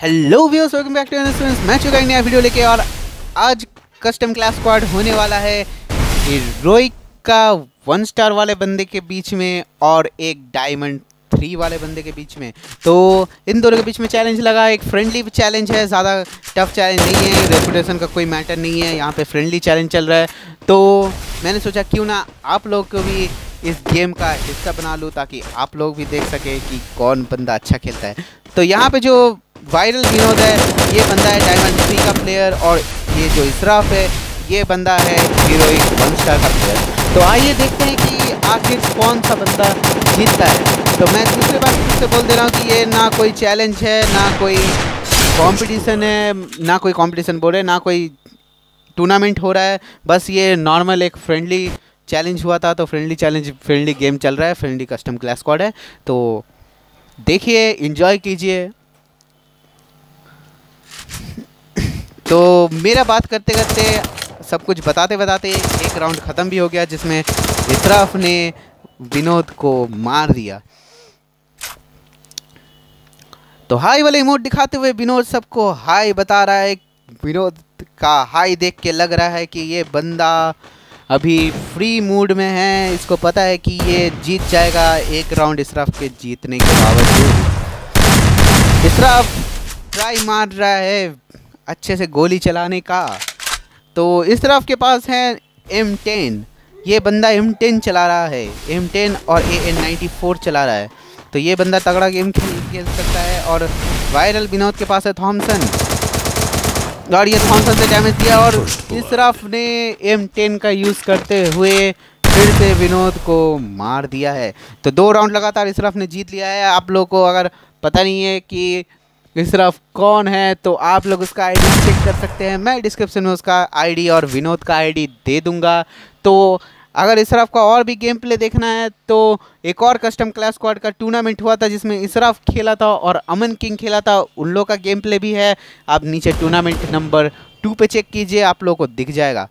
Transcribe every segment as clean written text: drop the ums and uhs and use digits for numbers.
Hello viewers, welcome back to students. मैं चुका एक नया वीडियो लेके और आज कस्टम क्लास स्क्वाड होने वाला है हीरोइक का 1 स्टार वाले बंदे के बीच में और एक डायमंड 3 वाले बंदे के बीच में। तो इन दोनों के बीच में चैलेंज लगा, एक फ्रेंडली चैलेंज है, ज़्यादा टफ चैलेंज नहीं है, रेपुटेशन का कोई मैटर नहीं है, यहाँ पे फ्रेंडली चैलेंज चल रहा है। तो मैंने सोचा क्यों ना आप लोग को भी इस गेम का हिस्सा बना लूँ ताकि आप लोग भी देख सके कि कौन बंदा अच्छा खेलता है। तो यहाँ पे जो वायरल विनोद है, ये बंदा है डायमंड 3 का प्लेयर, और ये जो इसराफ है ये बंदा है हीरोइक 1 स्टार का प्लेयर। तो आइए देखते हैं कि आखिर कौन सा बंदा जीतता है। तो मैं दूसरी बार फिर से बोल दे रहा हूँ कि ये ना कोई चैलेंज है, ना कोई कंपटीशन है, ना कोई कंपटीशन बोल रहे, ना कोई टूर्नामेंट हो रहा है। बस ये नॉर्मल एक फ्रेंडली चैलेंज हुआ था। तो फ्रेंडली चैलेंज, फ्रेंडली गेम चल रहा है, फ्रेंडली कस्टम क्लास स्क्वाड है। तो देखिए, एंजॉय कीजिए। तो मेरा बात करते करते, सब कुछ बताते बताते एक राउंड ख़त्म भी हो गया जिसमें इसराफ ने विनोद को मार दिया। तो हाई वाले इमोट दिखाते हुए विनोद सबको हाई बता रहा है। विनोद का हाई देख के लग रहा है कि ये बंदा अभी फ्री मूड में है, इसको पता है कि ये जीत जाएगा एक राउंड इसराफ के जीतने के बावजूद। इसराफ ट्राई मार रहा है अच्छे से गोली चलाने का। तो इस तरफ के पास है M10, ये बंदा M10 चला रहा है, M10 और AN94 चला रहा है। तो ये बंदा तगड़ा गेम खेल सकता है। और वायरल विनोद के पास है थॉमसन, और ये थॉमसन से डैमेज दिया, और इस तरफ ने M10 का यूज़ करते हुए फिर से विनोद को मार दिया है। तो 2 राउंड लगातार इस तरफ ने जीत लिया है। आप लोग को अगर पता नहीं है कि इसराफ कौन है तो आप लोग उसका आईडी चेक कर सकते हैं, मैं डिस्क्रिप्शन में उसका आईडी और विनोद का आईडी दे दूंगा। तो अगर इसराफ का और भी गेम प्ले देखना है तो एक और कस्टम क्लास स्क्वाड का टूर्नामेंट हुआ था जिसमें इसराफ खेला था और अमन किंग खेला था, उन लोग का गेम प्ले भी है। आप नीचे टूर्नामेंट नंबर 2 पे चेक कीजिए, आप लोग को दिख जाएगा।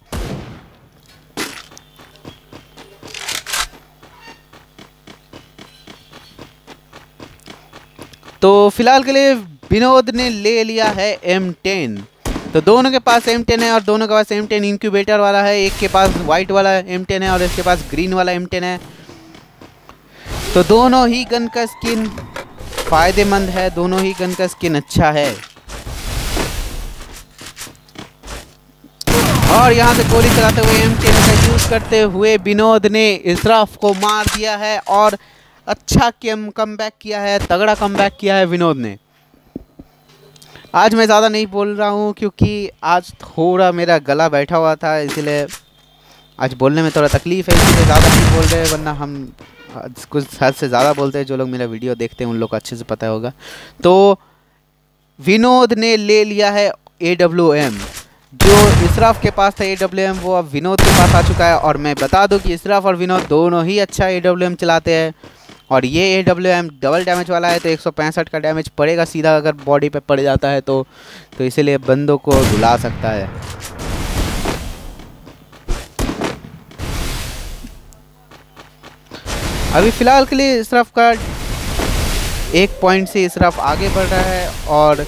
तो फिलहाल के लिए विनोद ने ले लिया है M10। तो दोनों के पास M10 है और दोनों के पास M10 इंक्यूबेटर वाला है। एक के पास वाइट वाला M10 है और इसके पास ग्रीन वाला M10 है। तो दोनों ही गन का स्किन फायदेमंद है, दोनों ही गन का स्किन अच्छा है। और यहाँ से गोली चलाते हुए M10 का यूज करते हुए विनोद ने इसराफ को मार दिया है और अच्छा कमबैक किया है, तगड़ा कमबैक किया है विनोद ने। आज मैं ज़्यादा नहीं बोल रहा हूँ क्योंकि आज थोड़ा मेरा गला बैठा हुआ था, इसलिए आज बोलने में थोड़ा तकलीफ़ है, इसलिए ज़्यादा नहीं बोल रहे, वरना हम कुछ हद से ज़्यादा बोलते हैं। जो लोग मेरा वीडियो देखते हैं उन लोग को अच्छे से पता होगा। तो विनोद ने ले लिया है AWM। जो इसराफ के पास था AWM वो अब विनोद के पास आ चुका है। और मैं बता दूं कि इसराफ और विनोद दोनों ही अच्छा AWM चलाते हैं, और ये AWM डबल डैमेज वाला है। तो 165 का डैमेज पड़ेगा सीधा अगर बॉडी पे पड़ जाता है तो इसलिए बंदों को रुला सकता है। अभी फ़िलहाल के लिए इसराफ का 1 पॉइंट से इसराफ आगे बढ़ रहा है और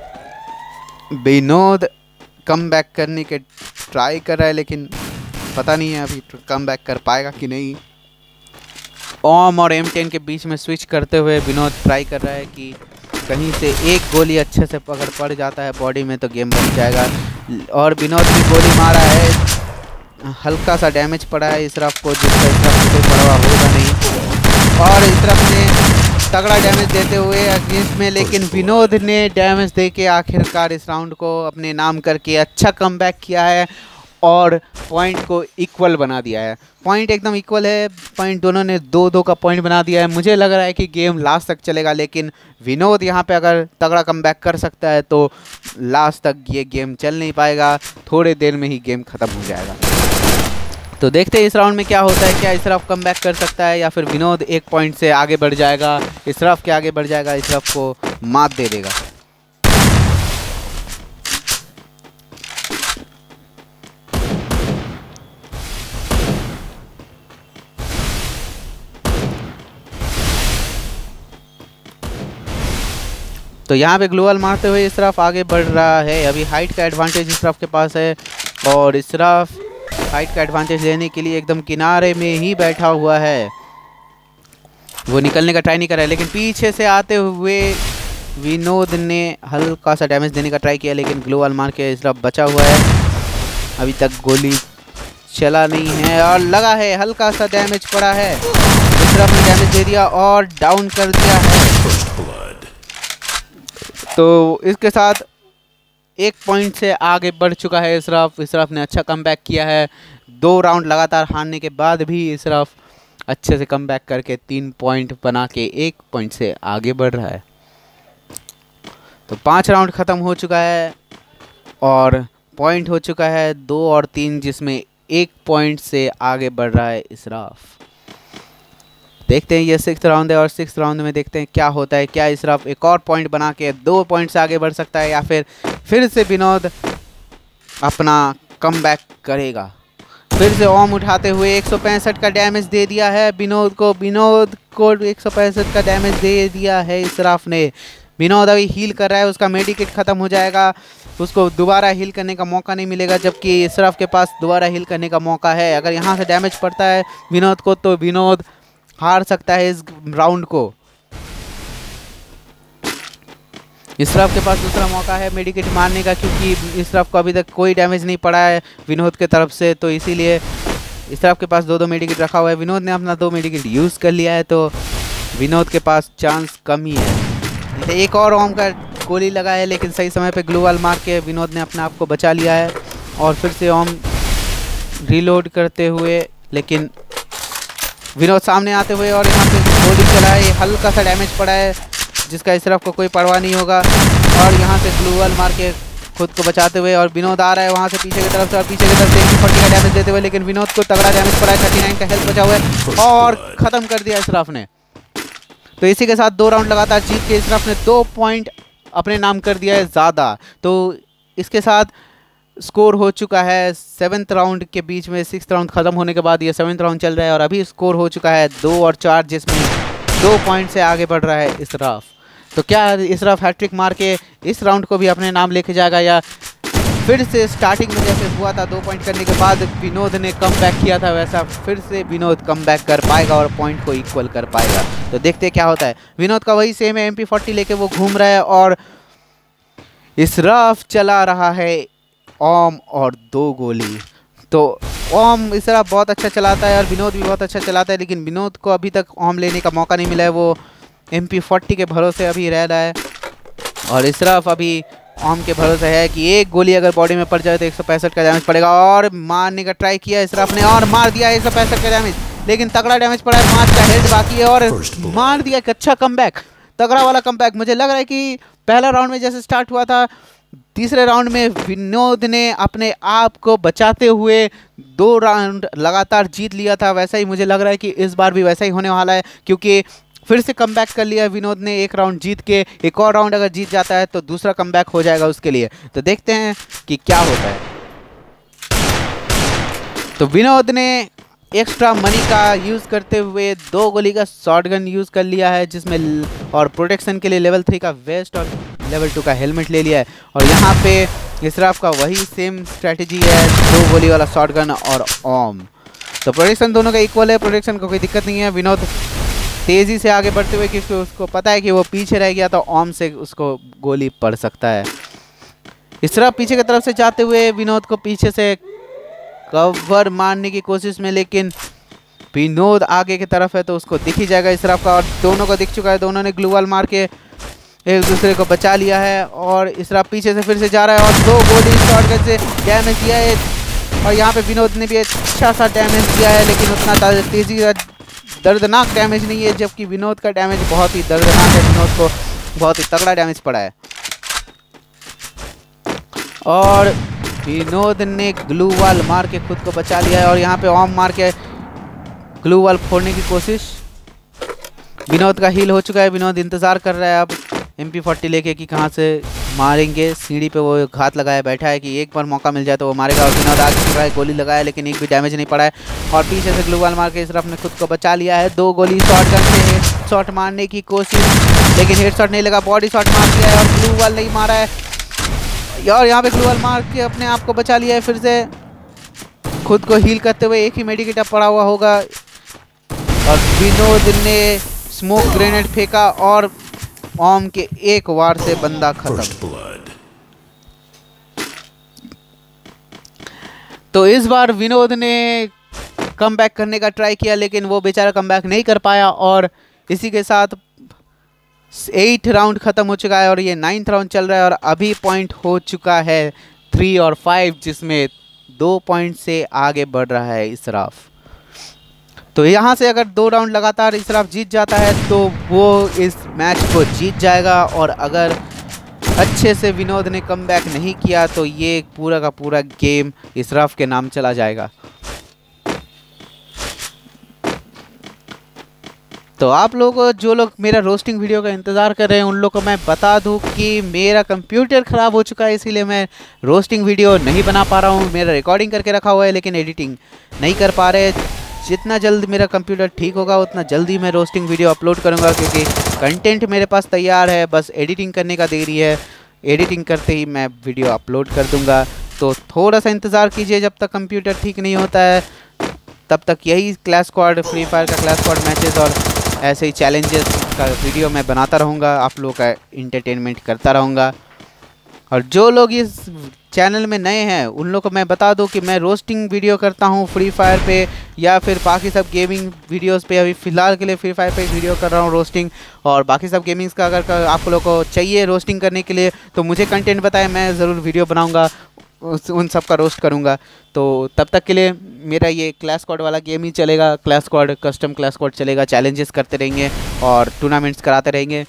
विनोद कम बैक करने के ट्राई कर रहा है, लेकिन पता नहीं है अभी कम बैक कर पाएगा कि नहीं। ओम और M10 के बीच में स्विच करते हुए विनोद ट्राई कर रहा है कि कहीं से एक गोली अच्छे से अगर पड़ जाता है बॉडी में तो गेम बन जाएगा। और विनोद ने गोली मारा है, हल्का सा डैमेज पड़ा है इसराफ को, जिसका इसराफ को कोई परवाह होगा नहीं। और इसराफ ने तगड़ा डैमेज देते हुए अगेंस्ट में, लेकिन विनोद ने डैमेज दे के आखिरकार इस राउंड को अपने नाम करके अच्छा कमबैक किया है और पॉइंट को इक्वल बना दिया है। पॉइंट एकदम इक्वल है, पॉइंट दोनों ने 2-2 का पॉइंट बना दिया है। मुझे लग रहा है कि गेम लास्ट तक चलेगा, लेकिन विनोद यहाँ पे अगर तगड़ा कमबैक कर सकता है तो लास्ट तक ये गेम चल नहीं पाएगा, थोड़े देर में ही गेम ख़त्म हो जाएगा। तो देखते हैं इस राउंड में क्या होता है, क्या इसराफ कमबैक कर सकता है या फिर विनोद 1 पॉइंट से आगे बढ़ जाएगा, इसराफ के आगे बढ़ जाएगा, इसराफ को मात दे देगा। तो यहाँ पे ग्लोअल मारते हुए इसराफ आगे बढ़ रहा है। अभी हाइट का एडवांटेज इसराफ के पास है और इसराफ हाइट का एडवांटेज लेने के लिए एकदम किनारे में ही बैठा हुआ है। वो निकलने का ट्राई नहीं कर रहा है, लेकिन पीछे से आते हुए विनोद ने हल्का सा डैमेज देने का ट्राई किया, लेकिन ग्लोअल मार के इसराफ बचा हुआ है। अभी तक गोली चला नहीं है और लगा है, हल्का सा डैमेज पड़ा है। इसराफ ने डैमेज दे दिया और डाउन कर दिया है। तो इसके साथ 1 पॉइंट से आगे बढ़ चुका है इसराफ। इसराफ ने अच्छा कमबैक किया है। 2 राउंड लगातार हारने के बाद भी इसराफ अच्छे से कमबैक करके 3 पॉइंट बना के 1 पॉइंट से आगे बढ़ रहा है। तो 5 राउंड ख़त्म हो चुका है और पॉइंट हो चुका है 2 और 3, जिसमें 1 पॉइंट से आगे बढ़ रहा है इसराफ। देखते हैं ये 6th राउंड है और 6th राउंड में देखते हैं क्या होता है। क्या इसराफ एक और पॉइंट बना के 2 पॉइंट से आगे बढ़ सकता है या फिर से विनोद अपना कमबैक करेगा। फिर से ओम उठाते हुए 165 का डैमेज दे दिया है विनोद को 165 का डैमेज दे दिया है इसराफ ने। विनोद अभी हील कर रहा है, उसका मेडिकेट ख़त्म हो जाएगा, उसको दोबारा हील करने का मौका नहीं मिलेगा, जबकि इसराफ के पास दोबारा हील करने का मौका है। अगर यहाँ से डैमेज पड़ता है विनोद को तो विनोद हार सकता है इस राउंड को। इसराफ के पास दूसरा मौका है मेडिकेट मारने का, क्योंकि इसराफ को अभी तक कोई डैमेज नहीं पड़ा है विनोद की तरफ से, तो इसीलिए इसराफ के पास 2 मेडिकेट रखा हुआ है। विनोद ने अपना 2 मेडिकेट यूज़ कर लिया है, तो विनोद के पास चांस कम ही है। एक और ओम का गोली लगा है, लेकिन सही समय पे ग्लूवाल मार के विनोद ने अपने आप को बचा लिया है। और फिर से ओम रीलोड करते हुए, लेकिन विनोद सामने आते हुए और यहाँ पे गोली चला है, हल्का सा डैमेज पड़ा है जिसका इसराफ को कोई परवाह नहीं होगा। और यहाँ से ग्लूवाल मार के खुद को बचाते हुए और विनोद आ रहा है वहाँ से पीछे की तरफ से, और पीछे की तरफ से 140 का डैमेज देते हुए, लेकिन विनोद को तगड़ा डैमेज पड़ा है। 39 का हेल्थ बचा हुआ है और ख़त्म कर दिया इसराफ ने। तो इसी के साथ 2 राउंड लगातार जीत के इसराफ ने 2 पॉइंट अपने नाम कर दिया है ज़्यादा। तो इसके साथ स्कोर हो चुका है 7th राउंड के बीच में। 6th राउंड ख़त्म होने के बाद ये 7th राउंड चल रहा है और अभी स्कोर हो चुका है 2 और 4, जिसमें 2 पॉइंट से आगे बढ़ रहा है इसराफ। तो क्या इसराफ हैट्रिक मार के इस राउंड को भी अपने नाम लेके जाएगा, या फिर से स्टार्टिंग में जैसे हुआ था 2 पॉइंट करने के बाद विनोद ने कम बैक किया था, वैसा फिर से विनोद कम बैक कर पाएगा और पॉइंट को इक्वल कर पाएगा? तो देखते क्या होता है। विनोद का वही सेम है, MP40 लेके वो घूम रहा है और इसराफ चला रहा है ओम और 2 गोली। तो ओम इसराफ बहुत अच्छा चलाता है और विनोद भी बहुत अच्छा चलाता है, लेकिन विनोद को अभी तक ओम लेने का मौका नहीं मिला है। वो MP40 के भरोसे अभी रह रहा है और इसराफ अभी ओम के भरोसे है कि एक गोली अगर बॉडी में पड़ जाए तो 165 का डैमेज पड़ेगा। और मारने का ट्राई किया इसराफ ने और मार दिया 165 का डैमेज, लेकिन तगड़ा डैमेज पड़ा है। 5 का हेल्थ बाकी है और मार दिया एक अच्छा कमबैक, तगड़ा वाला कमबैक। मुझे लग रहा है कि पहला राउंड में जैसे स्टार्ट हुआ था, तीसरे राउंड में विनोद ने अपने आप को बचाते हुए 2 राउंड लगातार जीत लिया था, वैसा ही मुझे लग रहा है कि इस बार भी वैसा ही होने वाला है, क्योंकि फिर से कमबैक कर लिया विनोद ने 1 राउंड जीत के। एक और राउंड अगर जीत जाता है तो दूसरा कमबैक हो जाएगा उसके लिए। तो देखते हैं कि क्या होता है। तो विनोद ने एक्स्ट्रा मनी का यूज़ करते हुए 2 गोली का शॉटगन यूज़ कर लिया है, जिसमें और प्रोटेक्शन के लिए लेवल 3 का वेस्ट और लेवल 2 का हेलमेट ले लिया है। और यहाँ पे इसराफ का वही सेम स्ट्रैटेजी है, 2 गोली वाला शॉटगन और ओम। तो प्रोटेक्शन दोनों का इक्वल है, प्रोटेक्शन को कोई दिक्कत नहीं है। विनोद तेज़ी से आगे बढ़ते हुए, क्योंकि उसको पता है कि वो पीछे रह गया तो ओम से उसको गोली पड़ सकता है। इसराफ पीछे की तरफ से जाते हुए विनोद को पीछे से कवर मारने की कोशिश में, लेकिन विनोद आगे की तरफ है तो उसको दिख ही जाएगा इसराफ का, और दोनों को दिख चुका है। दोनों ने ग्लूवाल मार के एक दूसरे को बचा लिया है और इसराफ पीछे से फिर से जा रहा है और 2 गोली शॉटगन से डैमेज दिया है। और यहाँ पे विनोद ने भी अच्छा सा डैमेज दिया है, लेकिन उतना तेज़ी का दर्दनाक डैमेज नहीं है, जबकि विनोद का डैमेज बहुत ही दर्दनाक है। विनोद को बहुत ही तगड़ा डैमेज पड़ा है और विनोद ने ग्लू वॉल मार के खुद को बचा लिया है। और यहाँ पे ओम मार के ग्लू वॉल फोड़ने की कोशिश। विनोद का हील हो चुका है, विनोद इंतज़ार कर रहा है अब MP40 लेके कि कहाँ से मारेंगे। सीढ़ी पे वो घात लगाया बैठा है कि एक बार मौका मिल जाए तो वो मारेगा। और विनोद आगे चल रहा है, गोली लगाया लेकिन एक भी डैमेज नहीं पड़ा है और पीछे से ग्लू वॉल मार के इसराफ ने खुद को बचा लिया है। 2 गोली शॉटगन से शॉट मारने की कोशिश लेकिन हेडशॉट नहीं लगा, बॉडी शॉट मार दिया है और ग्लू वॉल नहीं मारा है यार। यहाँ पे ग्लू वॉल मार के अपने आप को बचा लिया है, फिर से खुद को हील करते हुए। एक ही मेडिकेट पड़ा हुआ होगा और विनोद ने स्मोक ग्रेनेड फेंका और ओम के एक वार से बंदा खत्म। तो इस बार विनोद ने कमबैक करने का ट्राई किया, लेकिन वो बेचारा कमबैक नहीं कर पाया और इसी के साथ 8 राउंड ख़त्म हो चुका है और ये 9th राउंड चल रहा है और अभी पॉइंट हो चुका है 3 और 5, जिसमें 2 पॉइंट से आगे बढ़ रहा है इसराफ। तो यहाँ से अगर 2 राउंड लगातार इसराफ जीत जाता है तो वो इस मैच को जीत जाएगा, और अगर अच्छे से विनोद ने कमबैक नहीं किया तो ये पूरा का पूरा गेम इसराफ के नाम चला जाएगा। तो आप लोग जो लोग मेरा रोस्टिंग वीडियो का इंतज़ार कर रहे हैं उन लोग को मैं बता दूं कि मेरा कंप्यूटर ख़राब हो चुका है, इसीलिए मैं रोस्टिंग वीडियो नहीं बना पा रहा हूं। मेरा रिकॉर्डिंग करके रखा हुआ है लेकिन एडिटिंग नहीं कर पा रहे। जितना जल्द मेरा कंप्यूटर ठीक होगा उतना जल्दी मैं रोस्टिंग वीडियो अपलोड करूंगा, क्योंकि कंटेंट मेरे पास तैयार है, बस एडिटिंग करने का देरी है। एडिटिंग करते ही मैं वीडियो अपलोड कर दूंगा। तो थोड़ा सा इंतज़ार कीजिए, जब तक कंप्यूटर ठीक नहीं होता है तब तक यही क्लैश स्क्वाड, फ्री फायर का क्लैश स्क्वाड मैचेस और ऐसे ही चैलेंजेस का वीडियो मैं बनाता रहूँगा, आप लोगों का एंटरटेनमेंट करता रहूँगा। और जो लोग इस चैनल में नए हैं उन लोग को मैं बता दूं कि मैं रोस्टिंग वीडियो करता हूं फ्री फायर पे या फिर बाकी सब गेमिंग वीडियोस पे। अभी फ़िलहाल के लिए फ्री फायर पे वीडियो कर रहा हूं रोस्टिंग, और बाकी सब गेमिंग्स का अगर आप लोगों को चाहिए रोस्टिंग करने के लिए तो मुझे कंटेंट बताएं, मैं ज़रूर वीडियो बनाऊँगा, उन सब का रोस्ट करूँगा। तो तब तक के लिए मेरा ये क्लैश स्क्वाड वाला गेम ही चलेगा, clash squad, custom clash squad चलेगा। चैलेंजेस करते रहेंगे और टूर्नामेंट्स कराते रहेंगे।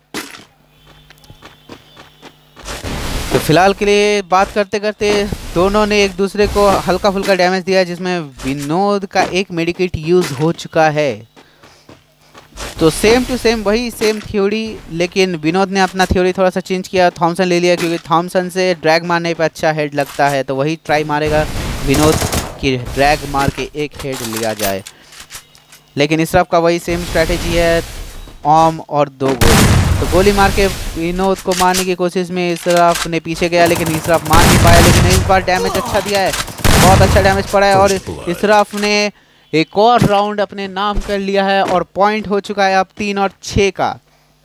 तो फिलहाल के लिए बात करते करते दोनों ने एक दूसरे को हल्का फुल्का डैमेज दिया, जिसमें विनोद का एक मेडिकेट यूज़ हो चुका है। तो सेम टू सेम वही सेम थ्योरी, लेकिन विनोद ने अपना थ्योरी थोड़ा सा चेंज किया, थॉमसन ले लिया, क्योंकि थॉमसन से ड्रैग मारने पे अच्छा हेड लगता है। तो वही ट्राई मारेगा विनोद कि ड्रैग मार के एक हेड लिया जाए। लेकिन इसराफ का वही सेम स्ट्रैटेजी है, ओम और 2 गोली। तो गोली मार के विनोद को मारने की कोशिश में इसराफ ने पीछे गया, लेकिन इसराफ मार नहीं पाया। लेकिन इस बार डैमेज अच्छा दिया है, बहुत अच्छा डैमेज पड़ा है और इसराफ ने एक और राउंड अपने नाम कर लिया है और पॉइंट हो चुका है अब 3 और 6 का।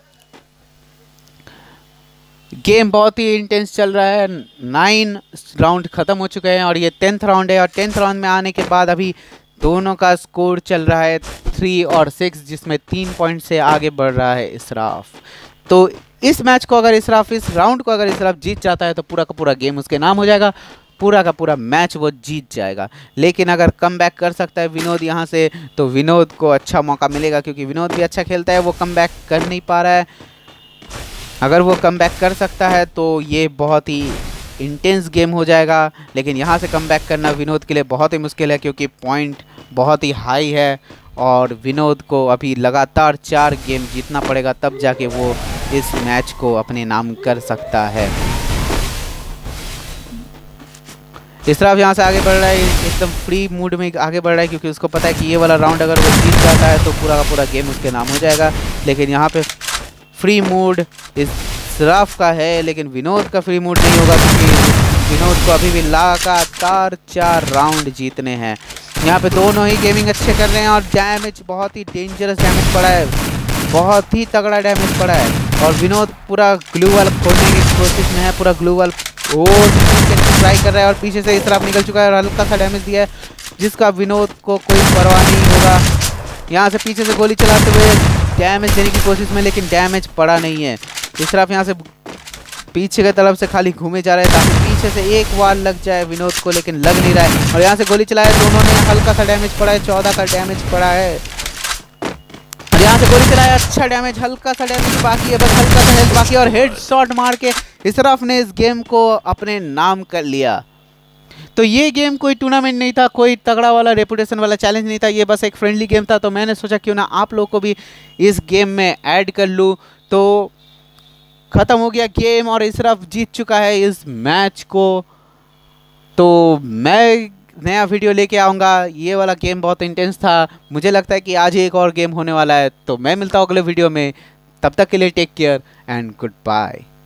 गेम बहुत ही इंटेंस चल रहा है। 9 राउंड ख़त्म हो चुके हैं और ये 10th राउंड है, और 10th राउंड में आने के बाद अभी दोनों का स्कोर चल रहा है 3 और 6, जिसमें 3 पॉइंट से आगे बढ़ रहा है इसराफ। तो इस मैच को अगर इसराफ, इस राउंड को अगर इसराफ जीत जाता है तो पूरा का पूरा गेम उसके नाम हो जाएगा, पूरा का पूरा मैच वो जीत जाएगा। लेकिन अगर कमबैक कर सकता है विनोद यहाँ से तो विनोद को अच्छा मौका मिलेगा, क्योंकि विनोद भी अच्छा खेलता है, वो कमबैक कर नहीं पा रहा है। अगर वो कमबैक कर सकता है तो ये बहुत ही इंटेंस गेम हो जाएगा। लेकिन यहाँ से कमबैक करना विनोद के लिए बहुत ही मुश्किल है, क्योंकि पॉइंट बहुत ही हाई है और विनोद को अभी लगातार 4 गेम जीतना पड़ेगा, तब जाके वो इस मैच को अपने नाम कर सकता है। इसराफ यहाँ से आगे बढ़ रहा है, एकदम फ्री मूड में आगे बढ़ रहा है, क्योंकि उसको पता है कि ये वाला राउंड अगर वो जीत जाता है तो पूरा का पूरा गेम उसके नाम हो जाएगा। लेकिन यहाँ पे फ्री मूड इसराफ का है, लेकिन विनोद का फ्री मूड नहीं होगा, क्योंकि विनोद को अभी भी लगातार 4 राउंड जीतने हैं। यहाँ पे दोनों ही गेमिंग अच्छे कर रहे हैं और डैमेज बहुत ही डेंजरस डैमेज पड़ा है, बहुत ही तगड़ा डैमेज पड़ा है। और विनोद पूरा ग्लू वाल खोलने की कोशिश में है, पूरा ग्लू वाल ट्राई कर रहा है और पीछे से इसराफ निकल चुका है और हल्का सा डैमेज दिया है, जिसका विनोद को कोई परवाह नहीं होगा। यहाँ से पीछे से गोली चलाते हुए डैमेज देने की कोशिश में, लेकिन डैमेज पड़ा नहीं है। इसराफ यहाँ से पीछे की तरफ से खाली घूमे जा रहे हैं ताकि पीछे से एक वार लग जाए विनोद को, लेकिन लग नहीं रहा है। और यहाँ से गोली चलाए दोनों ने, हल्का सा डैमेज पड़ा है, 14 का डैमेज पड़ा है। और यहाँ से गोली चलाया, अच्छा डैमेज, हल्का सा डैमेज बाकी है, बस हल्का सा हेल्थ बाकी है और हेड शॉट मार के इसराफ ने इस गेम को अपने नाम कर लिया। तो ये गेम कोई टूर्नामेंट नहीं था, कोई तगड़ा वाला रेपुटेशन वाला चैलेंज नहीं था, ये बस एक फ्रेंडली गेम था। तो मैंने सोचा क्यों ना आप लोग को भी इस गेम में ऐड कर लूँ। तो ख़त्म हो गया गेम और इसराफ जीत चुका है इस मैच को। तो मैं नया वीडियो लेके आऊँगा, ये वाला गेम बहुत इंटेंस था, मुझे लगता है कि आज ही एक और गेम होने वाला है। तो मैं मिलता हूँ अगले वीडियो में, तब तक के लिए take care and good bye.